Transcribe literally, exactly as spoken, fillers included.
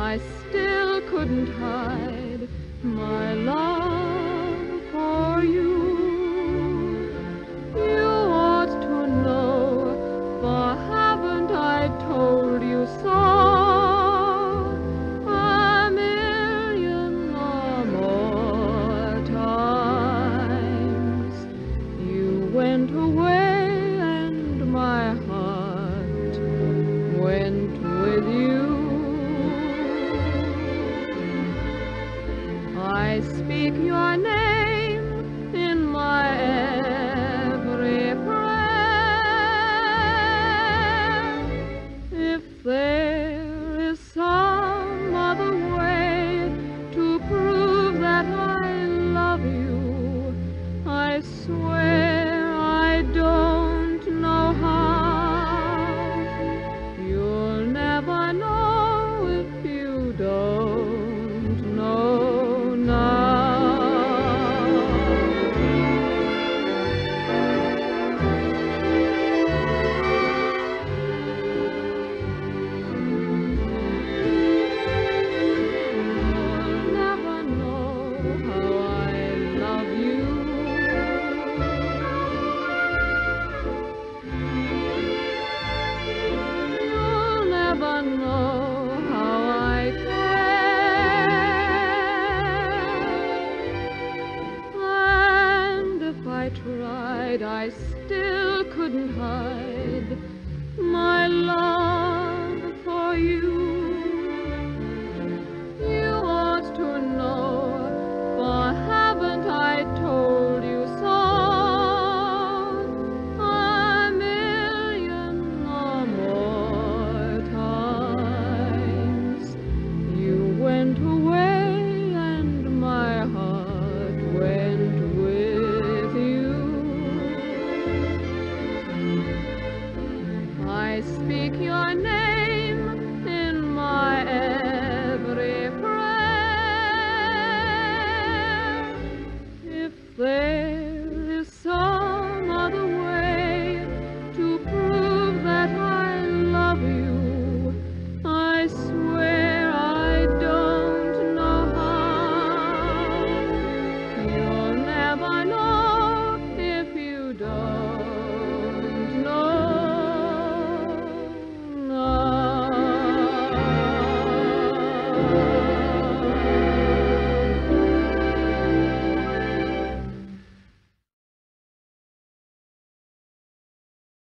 I still couldn't hide my love for you. You ought to know, for haven't I told you so a million or more times? You went away and my heart went with you. I speak your name in my every prayer. If there is some other way to prove that I love you, I swear I don't know how. You'll never know if you don't know now. You'll never know how I love you. You'll never know how I care. And if I tried, I still couldn't hide my love for you. You ought to know, for haven't I told you so a million or more times? You went away and my heart went with you. I speak your name